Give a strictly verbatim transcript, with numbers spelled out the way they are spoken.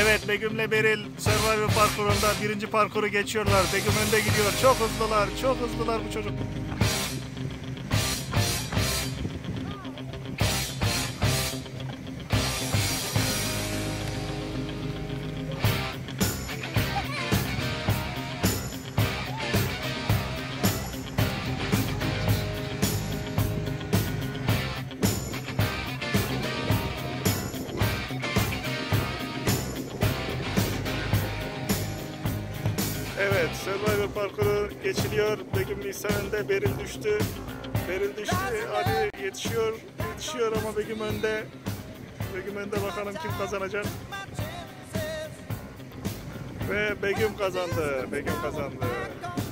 Evet, Begüm'le Beril Survivor parkurunda birinci parkuru geçiyorlar. Begüm önde gidiyor. Çok hızlılar, çok hızlılar bu çocuk. Evet, Survivor parkuru geçiliyor. Begüm Nisan önde, Beril düştü. Beril düştü, hadi yetişiyor, yetişiyor ama Begüm önde. Begüm önde, bakalım kim kazanacak. Ve Begüm kazandı, Begüm kazandı.